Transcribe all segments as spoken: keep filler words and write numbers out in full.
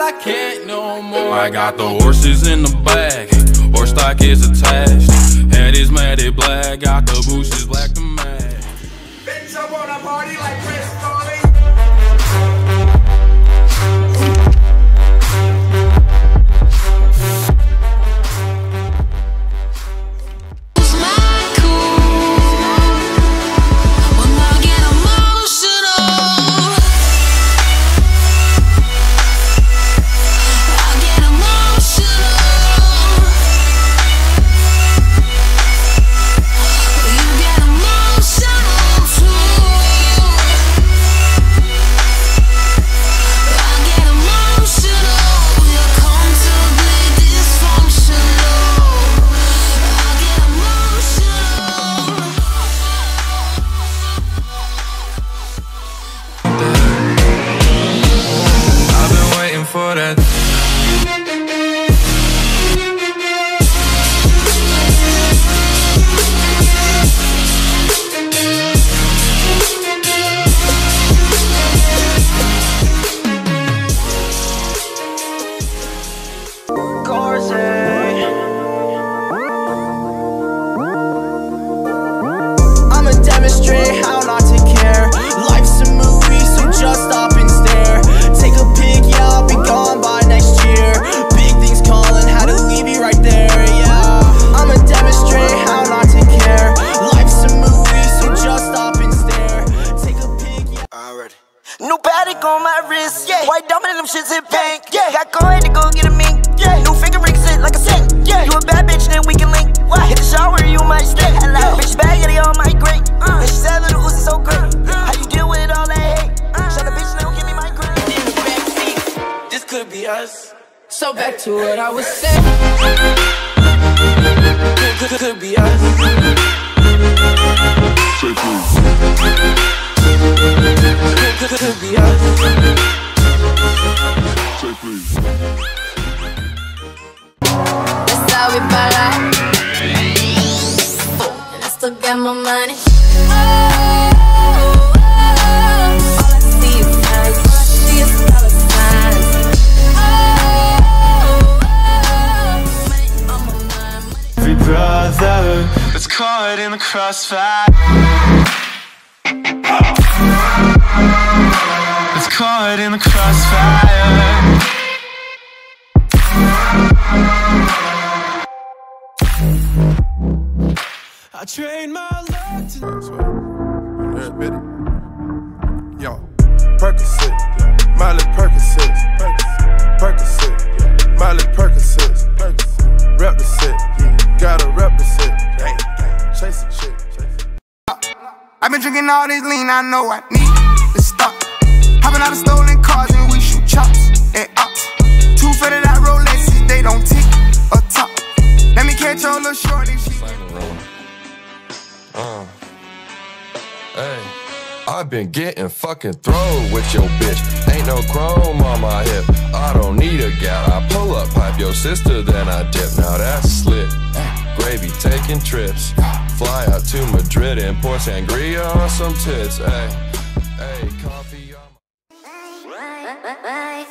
I can't no more. I got the horses in the back, horse stock is attached. Head is matted black, got the bushes black to match. Bitch, I wanna party like Chris Farley. For that. I'ma demonstrate how not to care. Life's a movie, so just stop and stare. Take a pic, yeah, I'll be gone by next year. Big things calling, had to leave you right there, yeah. I'ma demonstrate how not to care. Life's a movie, so just stop and stare. Take a pic, yeah. Alright. New Patek on my wrist, yeah. White diamond and them shits in pink, yeah. Got coin to go get a mink, yeah. New finger rings it like a sink, yeah. You a bad bitch, then we can link. What? Hit the shower, you might stink. Hello, bitch bag, yeah, they all might great. Uh. And she said, little Uzi so great. Uh. How you deal with all that hate? Uh. Shut the bitch, now give me my green. In the backseat, this could be us. So back to what I was saying. Could, could, could be us. Say please. Could, could, could be us. Say please. That's how we ballin'. And I still got my money. Oh, oh, oh. All I see is signs. All I see is dollar signs. Oh, oh, oh. Money on my mind. Money. Every brother that's caught in the crossfire, that's caught in the crossfire. I train my luck to. That's right. Yo, Percocet, Miley Percocet, Percocet, Miley Percocet, rep the set, gotta rep the set, chase the chick. I've been drinking all this lean, I know I need to stop. Hopping out of stolen cars and we shoot chops and ops. Two fitted out Rolexes, they don't tick or top. Let me catch your little shorty. Uh, hey, I've been getting fucking thrown with your bitch. Ain't no chrome on my hip. I don't need a gal. I pull up, pipe your sister, then I dip. Now that's slick. Gravy taking trips. Fly out to Madrid and pour sangria on some tits. Hey, hey, coffee on my.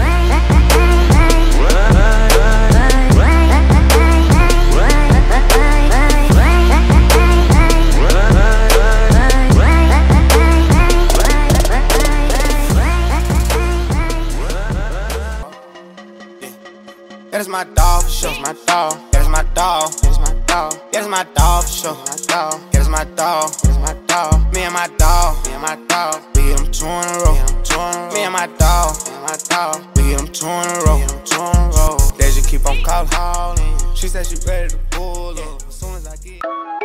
That is my dog, show my dog. That is my dog, that is my dog. That is my dog, show my dog. That is my dog, that is my dog. Me and my dog, me and my dog. We get them two in a row. Me and my dog, me and my dog. We get them two in a row. Two in a row. They just keep on calling. She said she ready to pull up as soon as I get.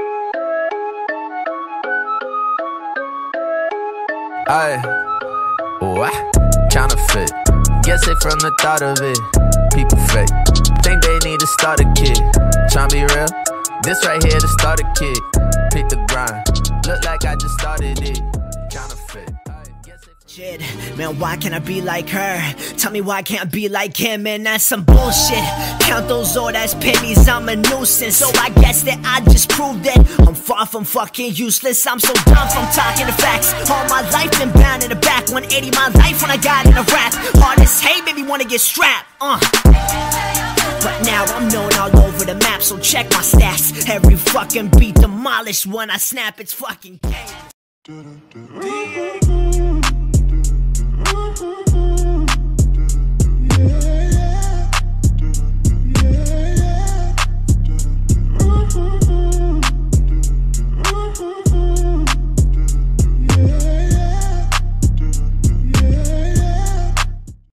Aye, what? Counterfeit. Guess it from the thought of it. People fake. Think they need to start a kid. Tryna be real. This right here to start a kid. Pick the grind. Look like I just started it. Counterfeit. Shit, man, why can't I be like her? Tell me why I can't be like him, man, that's some bullshit. Count those old ass pennies, I'm a nuisance. So I guess that I just proved that I'm far from fucking useless. I'm so done from talking the facts. All my life been bound in the back. one eighty my life when I got in a rap. Hard as hate, made me wanna get strapped, uh but now I'm known all over the map, so check my stats. Every fucking beat demolished when I snap, it's fucking game.